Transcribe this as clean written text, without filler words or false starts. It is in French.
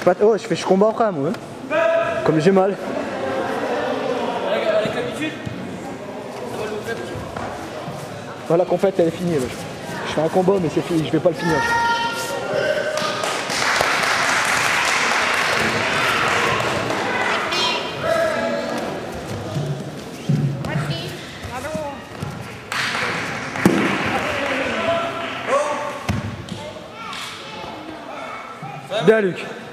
pas... Oh, je combat après, moi. Hein. Comme j'ai mal. Avec l'habitude, ça va le faire. Oh, la compète, elle est finie. Là. Je fais un combat, mais c'est fini, je vais pas le finir. Bien, Luc.